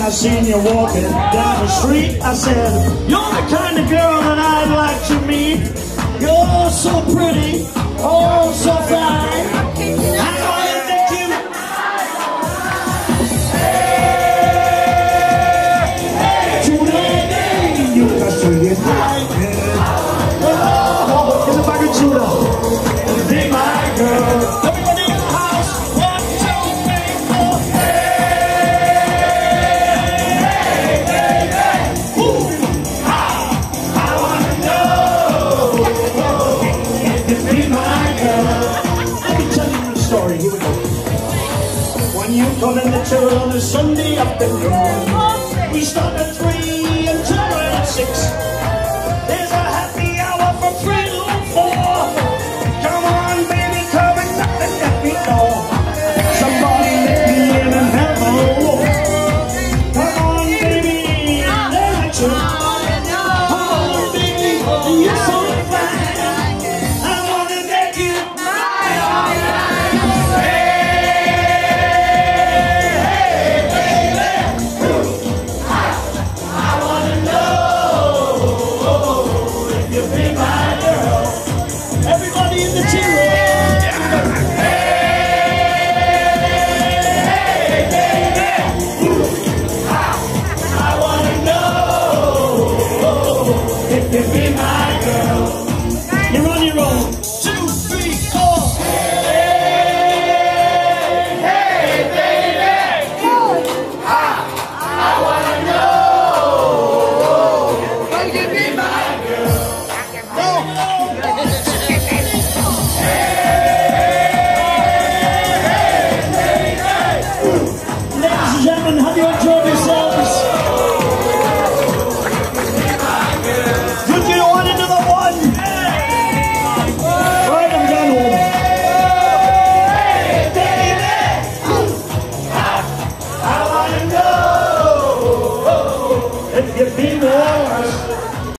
I seen you walking down the street, I said, you're the kind of girl that I'd like to meet. You're so pretty, oh so fine. I wanna take you. Today, you can see it right here. Oh, in the back of Judah, be my girl. Everybody in the house, 1, 2, 3, 4. Here we go. When you come in the church on a Sunday afternoon, we start at 3 until around 6. There's a happy hour from 3 to 4. Come on, baby, come and let me know. Somebody let me in and have a walk. Come on, baby, let you. Come on, baby, you're so fine. I wanna make you mine. Everybody in the cheer room. Hey, baby. I wanna know if you be my girl. You're on your own. 2, 3, 4. Hey, baby. I wanna know if you be my girl.